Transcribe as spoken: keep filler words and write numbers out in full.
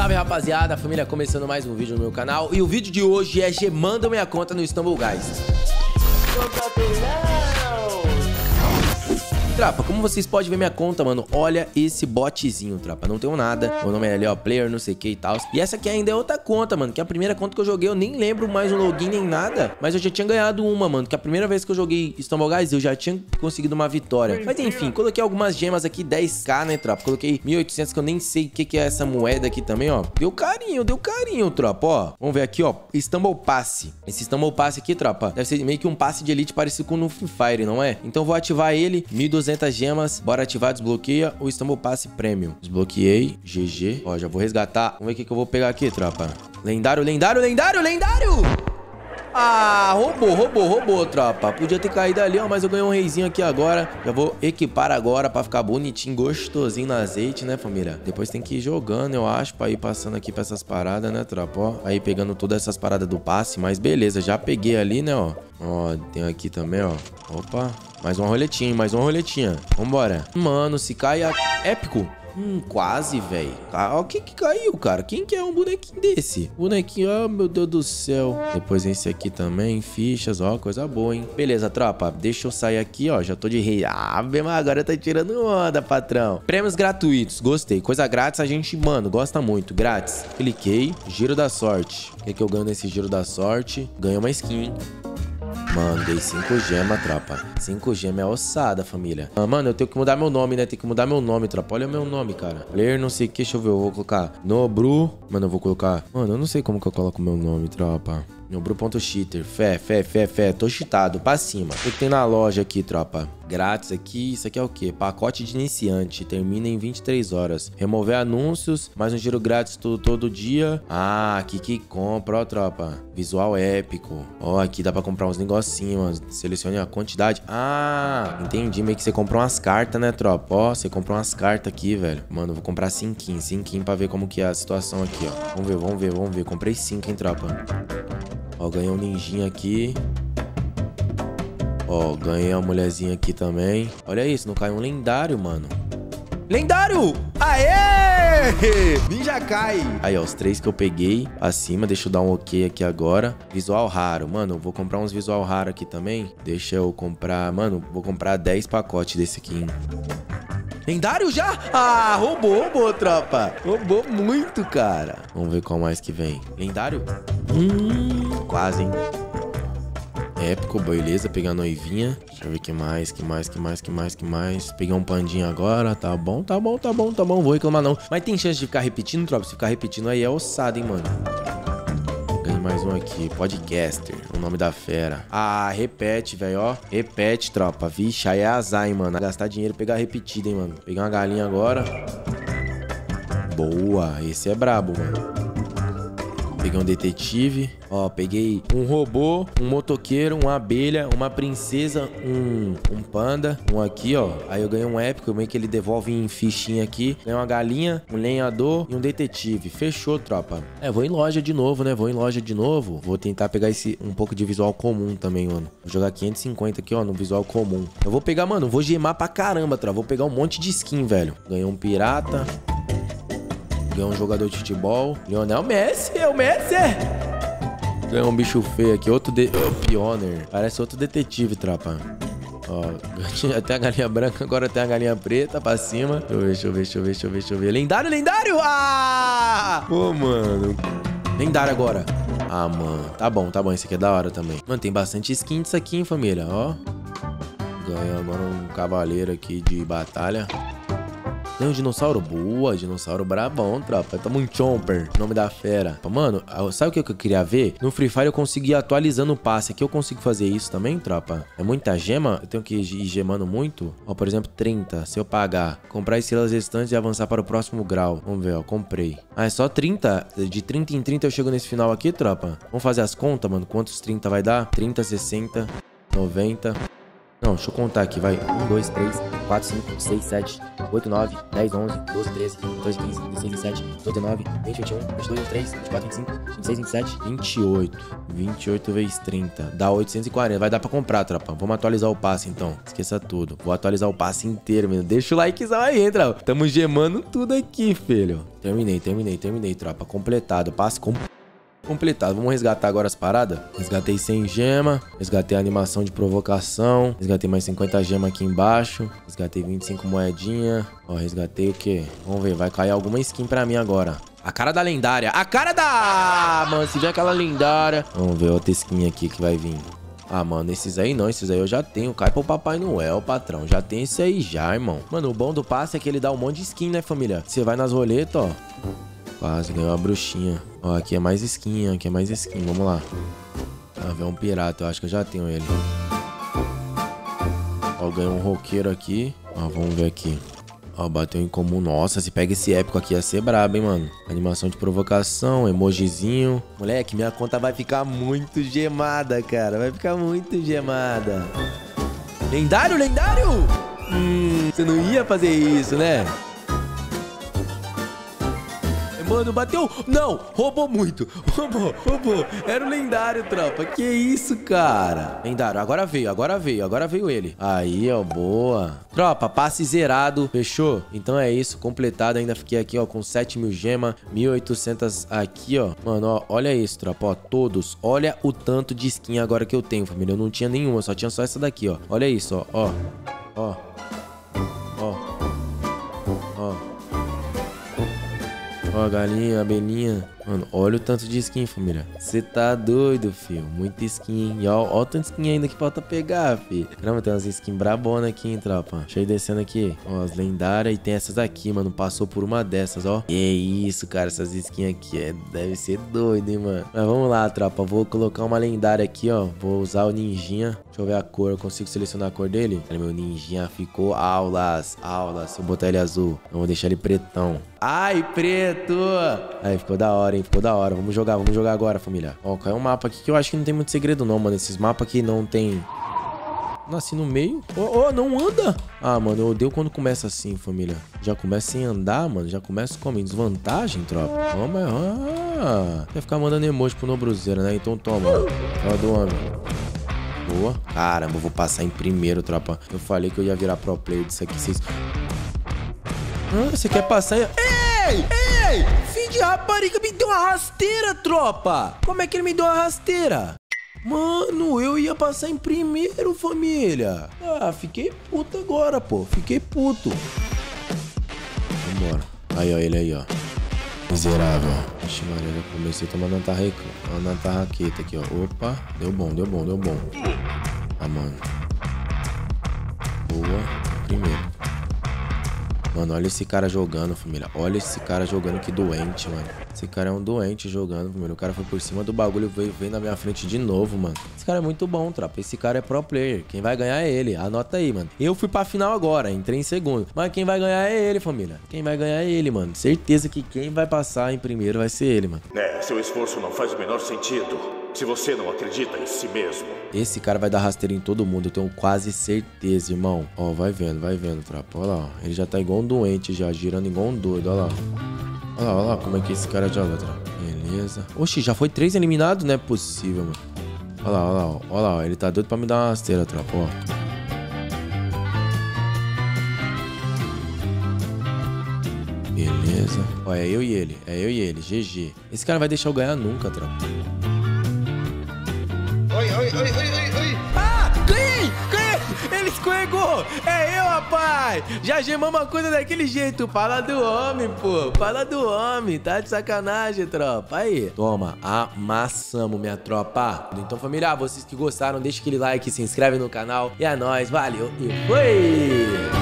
Salve, rapaziada, família, começando mais um vídeo no meu canal. E o vídeo de hoje é gemando minha conta no Stumble Guys. Trapa, como vocês podem ver minha conta, mano, olha esse botzinho, trapa. Não tenho nada, meu nome é Leo Player, não sei o que e tal. E essa aqui ainda é outra conta, mano, que é a primeira conta que eu joguei. Eu nem lembro mais o login nem nada, mas eu já tinha ganhado uma, mano, que a primeira vez que eu joguei Stumble Guys eu já tinha conseguido uma vitória. Mas enfim, coloquei algumas gemas aqui, dez k, né, tropa. Coloquei mil e oitocentos, que eu nem sei o que, que é essa moeda aqui também, ó. Deu carinho, deu carinho, tropa, ó. Vamos ver aqui, ó, Stumble Pass. Esse Stumble Pass aqui, tropa, deve ser meio que um passe de elite parecido com o no Free Fire, não é? Então vou ativar ele, mil e duzentas gemas. Bora ativar, desbloqueia o Stumble Pass Premium. Desbloqueei, G G. Ó, já vou resgatar. Vamos ver o que, que eu vou pegar aqui, tropa. Lendário, lendário, lendário, lendário! Ah, roubou, roubou, roubou, tropa. Podia ter caído ali, ó, mas eu ganhei um reizinho aqui agora. Já vou equipar agora pra ficar bonitinho, gostosinho no azeite, né, família? Depois tem que ir jogando, eu acho, pra ir passando aqui pra essas paradas, né, tropa? Ó, aí pegando todas essas paradas do passe. Mas beleza, já peguei ali, né, ó. Ó, tem aqui também, ó. Opa, mais uma roletinha, mais uma roletinha. Vambora. Mano, se cai a... épico. Hum, quase, velho. Ó, o que que caiu, cara? Quem que é um bonequinho desse? Bonequinho, ó, meu Deus do céu. Depois esse aqui também, fichas, ó, coisa boa, hein? Beleza, tropa, deixa eu sair aqui, ó, já tô de rei. Ah, mas agora tá tirando onda, patrão. Prêmios gratuitos, gostei. Coisa grátis a gente, mano, gosta muito. Grátis. Cliquei, giro da sorte. O que que eu ganho nesse giro da sorte? Ganho uma skin. Mano, dei cinco gemas, tropa. cinco gemas é ossada, família. Ah, mano, eu tenho que mudar meu nome, né? Tem que mudar meu nome, tropa. Olha o meu nome, cara. Ler não sei o que. Deixa eu ver. Eu vou colocar Nobru. Mano, eu vou colocar... Mano, eu não sei como que eu coloco meu nome, tropa. Nobru.cheater. Fé, fé, fé, fé. Tô cheatado. Pra cima. O que tem na loja aqui, tropa? Grátis aqui. Isso aqui é o quê? Pacote de iniciante. Termina em vinte e três horas. Remover anúncios. Mais um giro grátis todo, todo dia. Ah, aqui que compra, ó, tropa. Visual épico. Ó, aqui dá pra comprar uns negocinhos. Selecione a quantidade. Ah, entendi. Meio que você comprou umas cartas, né, tropa? Ó, você comprou umas cartas aqui, velho. Mano, eu vou comprar cinquinho. Cinquinho pra ver como que é a situação aqui, ó. Vamos ver, vamos ver, vamos ver. Comprei cinco, hein, tropa. Ó, ganhei um ninjinha aqui. Ó, ganhei uma mulherzinha aqui também. Olha isso, não caiu um lendário, mano. Lendário! Aê! Ninja cai! Aí, ó, os três que eu peguei acima. Deixa eu dar um ok aqui agora. Visual raro. Mano, eu vou comprar uns visual raro aqui também. Deixa eu comprar... Mano, vou comprar dez pacotes desse aqui, hein? Lendário já? Ah, roubou, roubou, tropa. Roubou muito, cara. Vamos ver qual mais que vem. Lendário? Hum, quase, hein? Épico, beleza. Pegar a noivinha. Deixa eu ver que mais, que mais, que mais, que mais, que mais. Peguei um pandinho agora. Tá bom, tá bom, tá bom, tá bom. Vou reclamar não. Mas tem chance de ficar repetindo, tropa? Se ficar repetindo aí é ossado, hein, mano. Ganhei mais um aqui. Podcaster. O nome da fera. Ah, repete, velho, ó. Repete, tropa. Vixe, aí é azar, hein, mano. Gastar dinheiro e pegar repetido, hein, mano. Pegar uma galinha agora. Boa. Esse é brabo, mano. Peguei um detetive. Ó, peguei um robô, um motoqueiro, uma abelha, uma princesa, um, um panda. Um aqui, ó. Aí eu ganhei um épico, meio que ele devolve em fichinha aqui. Ganhei uma galinha, um lenhador e um detetive. Fechou, tropa. É, vou em loja de novo, né? Vou em loja de novo. Vou tentar pegar esse um pouco de visual comum também, mano. Vou jogar quinhentos e cinquenta aqui, ó, no visual comum. Eu vou pegar, mano, vou gemar pra caramba, tropa. Vou pegar um monte de skin, velho. Ganhei um pirata. Ganhei um jogador de futebol. Lionel Messi, é o Messi! Ganhei um bicho feio aqui, outro de... Oh, Pioneer. Parece outro detetive, tropa. Ó, até a galinha branca, agora tem a galinha preta pra cima. Deixa eu ver, deixa eu ver, deixa eu ver, deixa eu ver. Lendário, lendário! Ah! Pô, mano. Lendário agora. Ah, mano. Tá bom, tá bom. Esse aqui é da hora também. Mano, tem bastante skin disso aqui, hein, família. Ó. Ganhei agora um cavaleiro aqui de batalha. Tem um dinossauro? Boa, dinossauro brabão, tropa. Tamo um Chomper, nome da fera. Mano, sabe o que eu queria ver? No Free Fire eu consegui ir atualizando o passe. Aqui eu consigo fazer isso também, tropa? É muita gema? Eu tenho que ir gemando muito? Ó, por exemplo, trinta. Se eu pagar, comprar estrelas restantes e avançar para o próximo grau. Vamos ver, ó, comprei. Ah, é só trinta? De trinta em trinta eu chego nesse final aqui, tropa? Vamos fazer as contas, mano. Quantos trinta vai dar? trinta, sessenta, noventa... Não, deixa eu contar aqui, vai. um, dois, três, quatro, cinco, seis, sete, oito, nove, dez, onze, doze, treze, quatorze, quinze, dezesseis, dezessete, dezoito, dezenove, vinte, vinte e um, vinte e dois, vinte e três, vinte e quatro, vinte e cinco, vinte e seis, vinte e sete, vinte e oito. vinte e oito vezes trinta. Dá oitocentos e quarenta. Vai dar pra comprar, tropa. Vamos atualizar o passe, então. Esqueça tudo. Vou atualizar o passe inteiro, menino. Deixa o likezão aí, hein, tropa. Tamo gemando tudo aqui, filho. Terminei, terminei, terminei, tropa. Completado. Passe completado. Completado. Vamos resgatar agora as paradas. Resgatei cem gema. Resgatei a animação de provocação. Resgatei mais cinquenta gemas aqui embaixo. Resgatei vinte e cinco moedinhas. Ó, resgatei o quê? Vamos ver. Vai cair alguma skin pra mim agora. A cara da lendária. A cara da... Mano, se vier aquela lendária... Vamos ver outra skin aqui que vai vir. Ah, mano, esses aí não. Esses aí eu já tenho. Cai pro Papai Noel, patrão. Já tem esse aí já, irmão. Mano, o bom do passe é que ele dá um monte de skin, né, família? Você vai nas roletas, ó. Quase ganhou a bruxinha. Ó, aqui é mais skin, aqui é mais skin. Vamos lá. Ah, é um pirata, eu acho que eu já tenho ele. Ó, ganhei um roqueiro aqui. Ó, vamos ver aqui. Ó, bateu em comum. Nossa, se pega esse épico aqui ia ser brabo, hein, mano. Animação de provocação, emojizinho. Moleque, minha conta vai ficar muito gemada, cara. Vai ficar muito gemada. Lendário, lendário? Hum, você não ia fazer isso, né? Mano, bateu... Não, roubou muito. Roubou, roubou. Era o lendário, tropa. Que isso, cara? Lendário, agora veio, agora veio. Agora veio ele. Aí, ó, boa. Tropa, passe zerado. Fechou? Então é isso, completado. Ainda fiquei aqui, ó, com sete mil gemas. mil e oitocentas aqui, ó. Mano, ó, olha isso, tropa, ó. Todos. Olha o tanto de skin agora que eu tenho, família. Eu não tinha nenhuma, só tinha só essa daqui, ó. Olha isso, ó, ó. Ó. Ó. Ó. Ó, galinha, abelhinha. Mano, olha o tanto de skin, família. Você tá doido, filho. Muita skin. E ó, ó o tanto de skin ainda que falta pegar, filho. Caramba, tem umas skins brabona aqui, hein, tropa. Deixa eu ir descendo aqui. Ó, as lendárias. E tem essas aqui, mano. Passou por uma dessas, ó. Que isso, cara. Essas skins aqui é... deve ser doido, hein, mano. Mas vamos lá, tropa. Vou colocar uma lendária aqui, ó. Vou usar o ninjinha. Deixa eu ver a cor. Eu consigo selecionar a cor dele? Meu ninjinha ficou aulas. Aulas. Se eu botar ele azul, eu vou deixar ele pretão. Ai, preto! Aí, ficou da hora, hein? Ficou da hora. Vamos jogar, vamos jogar agora, família. Ó, caiu um mapa aqui que eu acho que não tem muito segredo não, mano. Esses mapas aqui não tem... Nasci no meio. Ó, oh, oh, não anda. Ah, mano, eu odeio quando começa assim, família. Já começa sem andar, mano. Já começa com desvantagem, tropa. Ó, mas... Ah, quer ficar mandando emoji pro Nobruzeiro, né? Então toma. Ó, do homem. Boa. Caramba, eu vou passar em primeiro, tropa. Eu falei que eu ia virar pro player disso aqui. Vocês... Ah, você quer passar... Ei! Ei! Filho de rapariga, me deu uma rasteira, tropa! Como é que ele me deu uma rasteira? Mano, eu ia passar em primeiro, família. Ah, fiquei puto agora, pô. Fiquei puto. Vambora. Aí, ó, ele aí, ó. Miserável. Ixi, Maria, já comecei tomando uma tarraqueta aqui, ó. Opa, deu bom, deu bom, deu bom. Ah, mano. Boa. Primeiro. Mano, olha esse cara jogando, família. Olha esse cara jogando, que doente, mano. Esse cara é um doente jogando, família. O cara foi por cima do bagulho e veio, veio na minha frente de novo, mano. Esse cara é muito bom, tropa. Esse cara é pro player. Quem vai ganhar é ele. Anota aí, mano. Eu fui pra final agora, entrei em segundo. Mas quem vai ganhar é ele, família. Quem vai ganhar é ele, mano. Certeza que quem vai passar em primeiro vai ser ele, mano. É, seu esforço não faz o menor sentido se você não acredita em si mesmo. Esse cara vai dar rasteira em todo mundo, eu tenho quase certeza, irmão. Ó, vai vendo, vai vendo, tropa. Olha lá, ó. Ele já tá igual um doente já, girando igual um doido, olha lá. Olha lá, olha lá como é que esse cara joga, tropa. Beleza. Oxi, já foi três eliminados? Não é possível, mano. Olha lá, olha lá, ó. Olha lá, ó. Ele tá doido pra me dar uma rasteira, tropa, ó. Beleza. Ó, é eu e ele, é eu e ele, G G. Esse cara vai deixar eu ganhar nunca, tropa. Oi, oi, oi, oi, oi, oi. Ah, ganhei, ganhei. Ele escorregou. É eu, rapaz. Já gemamos uma coisa daquele jeito. Fala do homem, pô. Fala do homem. Tá de sacanagem, tropa. Aí. Toma, amassamos, minha tropa. Então, família, vocês que gostaram, deixa aquele like, se inscreve no canal. E é nóis, valeu e foi.